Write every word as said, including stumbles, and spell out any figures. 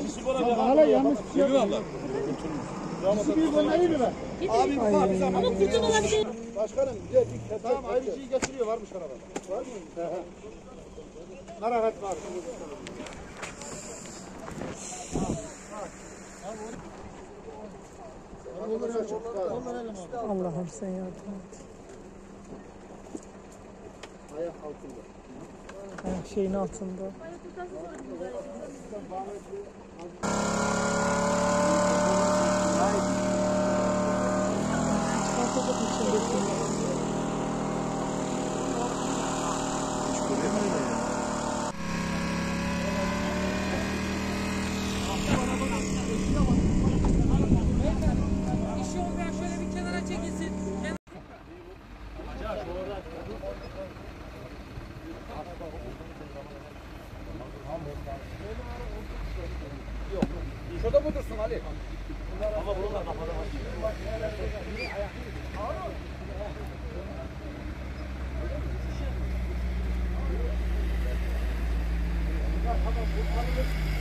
Hala yanlış bir şey yok. İkisi bir göndereyim mi ben? Abi var bize ama kurtun olabilir. Başkanım gel. Tamam ayrıcıyı getiriyor varmış arabada. Var mı? Narahat var. Allah'ım sen yardım et. Ayak altında. Ayak şeyin altında. Çıkartacak içindekini. İşi olmayan şöyle bir kenara çekilsin. Yok. Şurada mı dursun Ali? Ama bunu da kafada var.